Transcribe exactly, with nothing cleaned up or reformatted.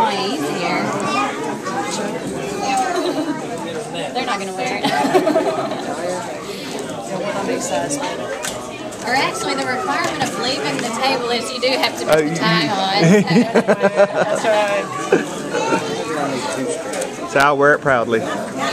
my easier. They're not going to wear it. Or actually, the requirement of leaving the table is you do have to put Oh, the you- tie on. That's right. So I'll wear it proudly.